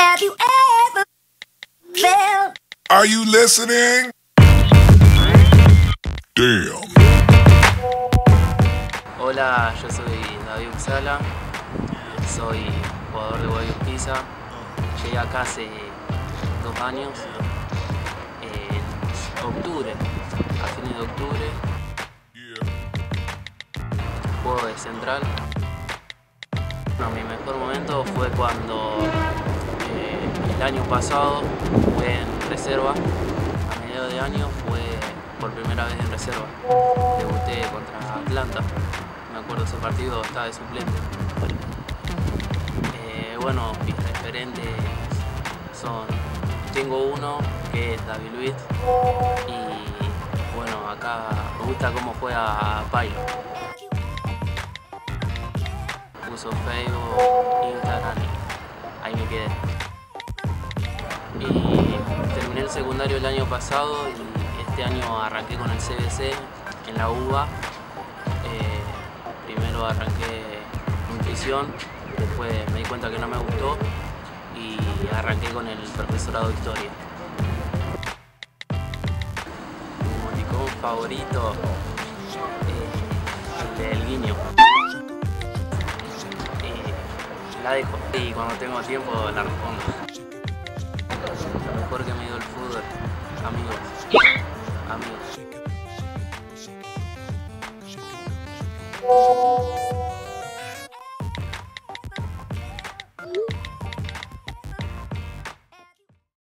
Have you ever felt? Are you listening? Damn. Hola, yo soy David Uxala, soy jugador de Guay Urquiza. Llegué acá hace 2 años, en octubre, a fines de octubre. Juego de central. Bueno, mi mejor momento fue cuando el año pasado jugué en reserva. A mediados de año fue por primera vez en reserva. Debuté contra Atlanta. Me acuerdo ese partido, estaba de suplente. Bueno, mis referentes son... Tengo uno que es David Luiz y bueno, acá me gusta cómo juega Pailo. Uso Facebook, Instagram y ahí me quedé. Y terminé el secundario el año pasado y este año arranqué con el CBC en la UBA. Primero arranqué nutrición, después me di cuenta que no me gustó y arranqué con el profesorado de historia. Mi emoticón favorito es el del guiño. La dejo y cuando tengo tiempo la respondo.